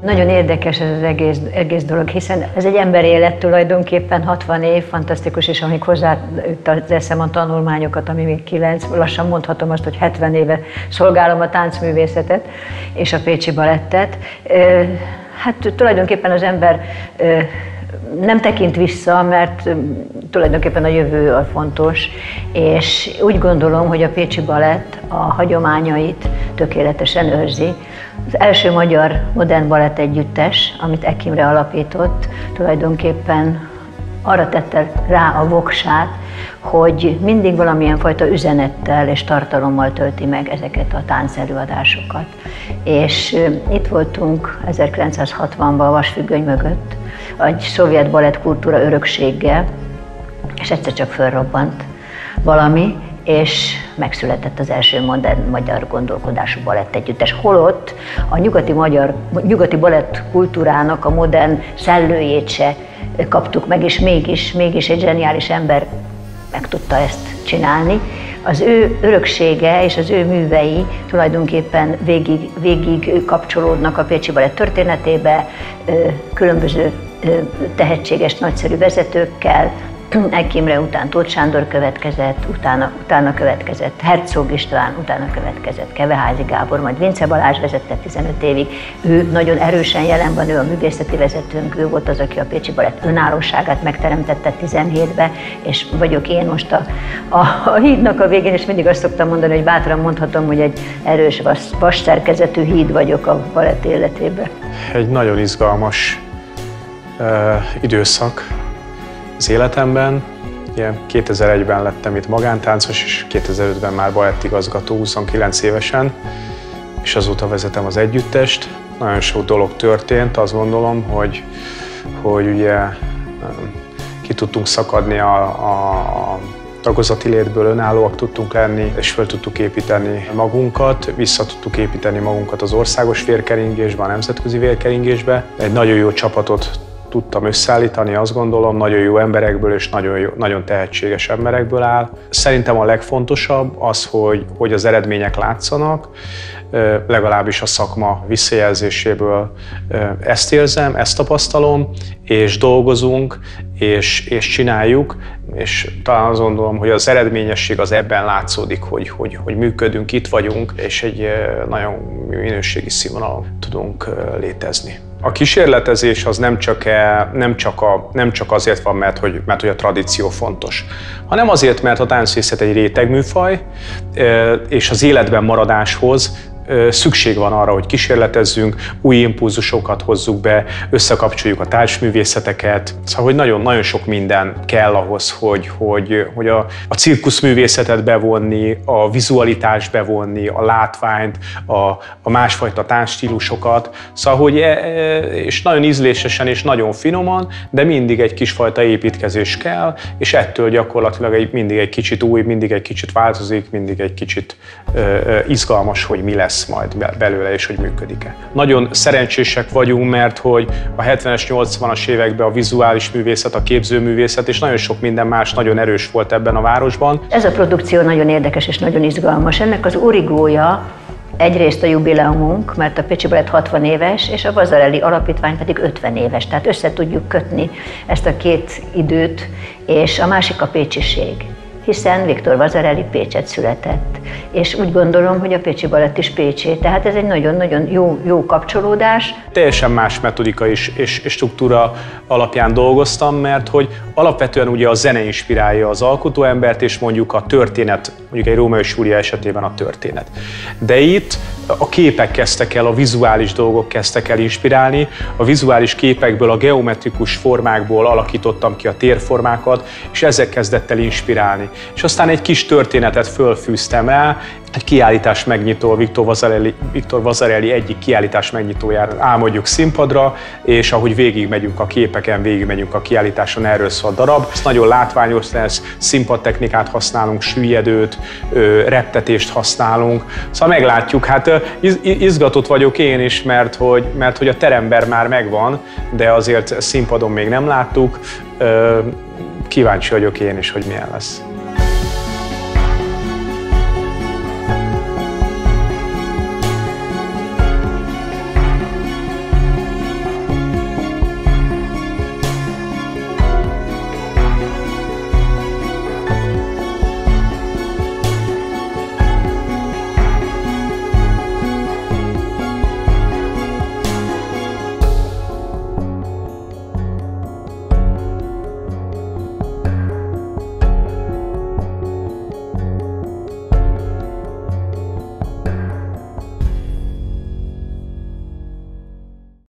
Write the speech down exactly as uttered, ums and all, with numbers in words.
Nagyon érdekes ez az egész, egész dolog, hiszen ez egy emberi élet tulajdonképpen, hatvan év, fantasztikus, és amíg hozzáteszem a tanulmányokat, ami még kilenc, lassan mondhatom azt, hogy hetven éve szolgálom a táncművészetet és a Pécsi Balettet. Hát tulajdonképpen az ember nem tekint vissza, mert tulajdonképpen a jövő a fontos, és úgy gondolom, hogy a Pécsi Balett a hagyományait tökéletesen őrzi. Az első magyar modern balett együttes, amit Eck Imre alapított, tulajdonképpen arra tette rá a voksát, hogy mindig valamilyen fajta üzenettel és tartalommal tölti meg ezeket a táncelőadásokat. És itt voltunk ezerkilencszázhatvanban a vasfüggöny mögött, egy szovjet balettkultúra örökséggel, és egyszer csak fölrobbant valami, és megszületett az első modern magyar gondolkodású balett együttes. Holott a nyugati, magyar, nyugati balett kultúrának a modern szellőjét se kaptuk meg, és mégis, mégis egy zseniális ember meg tudta ezt csinálni. Az ő öröksége és az ő művei tulajdonképpen végig, végig kapcsolódnak a Pécsi Balett történetébe, különböző tehetséges, nagyszerű vezetőkkel. Eck Imre után Tóth Sándor következett, utána, utána következett Herzog István, utána következett Keveházy Gábor, majd Vince Balázs vezette tizenöt évig. Ő nagyon erősen jelen van, ő a művészeti vezetőnk, ő volt az, aki a Pécsi Balett önállóságát megteremtette tizenhétben, és vagyok én most a, a, a hídnak a végén, és mindig azt szoktam mondani, hogy bátran mondhatom, hogy egy erős vas, vas szerkezetű híd vagyok a balett életében. Egy nagyon izgalmas uh, időszak az életemben. Ugye kétezer-egyben lettem itt magántáncos, és kétezer-ötben már balettigazgató huszonkilenc évesen, és azóta vezetem az együttest. Nagyon sok dolog történt, azt gondolom, hogy, hogy ugye ki tudtunk szakadni a, a tagozati létből, önállóak tudtunk lenni, és föl tudtuk építeni magunkat, vissza tudtuk építeni magunkat az országos vérkeringésbe, a nemzetközi vérkeringésbe. Egy nagyon jó csapatot tudtam összeállítani, azt gondolom, nagyon jó emberekből és nagyon, jó, nagyon tehetséges emberekből áll. Szerintem a legfontosabb az, hogy, hogy az eredmények látszanak, legalábbis a szakma visszajelzéséből ezt érzem, ezt tapasztalom, és dolgozunk, és, és csináljuk, és talán azt gondolom, hogy az eredményesség az ebben látszódik, hogy, hogy, hogy működünk, itt vagyunk, és egy nagyon minőségi színvonalon tudunk létezni. A kísérletezés az nem csak, nem csak, a, nem csak azért van, mert hogy, mert hogy a tradíció fontos, hanem azért, mert a táncművészet egy rétegműfaj, és az életben maradáshoz szükség van arra, hogy kísérletezzünk, új impulzusokat hozzuk be, összekapcsoljuk a társművészeteket. Szóval, hogy nagyon, nagyon sok minden kell ahhoz, hogy, hogy, hogy a, a cirkuszművészetet bevonni, a vizualitást bevonni, a látványt, a, a másfajta táncstílusokat. Szóval, hogy és nagyon ízlésesen és nagyon finoman, de mindig egy kisfajta építkezés kell, és ettől gyakorlatilag mindig egy kicsit új, mindig egy kicsit változik, mindig egy kicsit uh, izgalmas, hogy mi lesz majd belőle, és hogy működik-e. Nagyon szerencsések vagyunk, mert hogy a hetvenes, nyolcvanas években a vizuális művészet, a képzőművészet és nagyon sok minden más nagyon erős volt ebben a városban. Ez a produkció nagyon érdekes és nagyon izgalmas. Ennek az origója egyrészt a jubileumunk, mert a Pécsi Balett hatvan éves, és a Vasarely Alapítvány pedig ötven éves, tehát össze tudjuk kötni ezt a két időt, és a másik a pécsiség, hiszen Viktor Vasarely Pécset született, és úgy gondolom, hogy a Pécsi Balett is pécsé, tehát ez egy nagyon-nagyon jó, jó kapcsolódás. Teljesen más metodika és, és, és struktúra alapján dolgoztam, mert hogy alapvetően ugye a zene inspirálja az alkotóembert, és mondjuk a történet, mondjuk egy Rómeó és Júlia esetében a történet. De itt a képek kezdtek el, a vizuális dolgok kezdtek el inspirálni, a vizuális képekből, a geometrikus formákból alakítottam ki a térformákat, és ezek kezdett el inspirálni. És aztán egy kis történetet fölfűztem el, egy kiállítás megnyitó, Viktor Vasarely, Viktor Vasarely egyik kiállítás megnyitójára álmodjuk színpadra, és ahogy végigmegyünk a képeken, végigmegyünk a kiállításon, erről szól a darab. Ez nagyon látványos lesz, színpadtechnikát használunk, süllyedőt, reptetést használunk. Szóval meglátjuk, hát izgatott vagyok én is, mert hogy, mert hogy a terember már megvan, de azért színpadon még nem láttuk. Kíváncsi vagyok én is, hogy milyen lesz.